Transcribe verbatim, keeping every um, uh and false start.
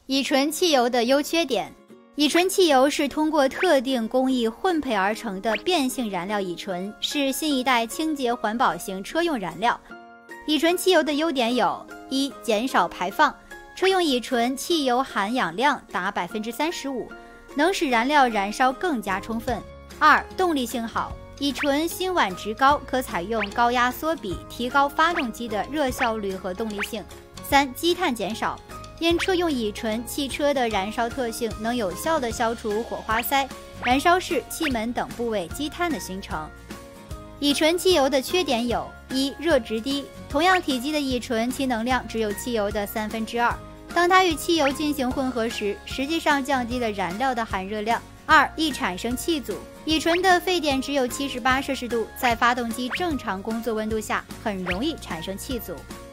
乙醇汽油的优缺点。乙醇汽油是通过特定工艺混配而成的变性燃料乙醇，是新一代清洁环保型车用燃料。乙醇汽油的优点有：一、减少排放，车用乙醇汽油含氧量达 百分之三十五， 能使燃料燃烧更加充分。二、动力性好，乙醇辛烷值高，可采用高压缩比，提高发动机的热效率和动力性。三、积碳减少，因车用乙醇汽车的燃烧特性能有效地消除火花塞、燃烧室、气门等部位积碳的形成。乙醇汽油的缺点有：一、热值低，同样体积的乙醇其能量只有汽油的三分之二，当它与汽油进行混合时，实际上降低了燃料的含热量。二、易产生气阻，乙醇的沸点只有七十八摄氏度，在发动机正常工作温度下很容易产生气阻。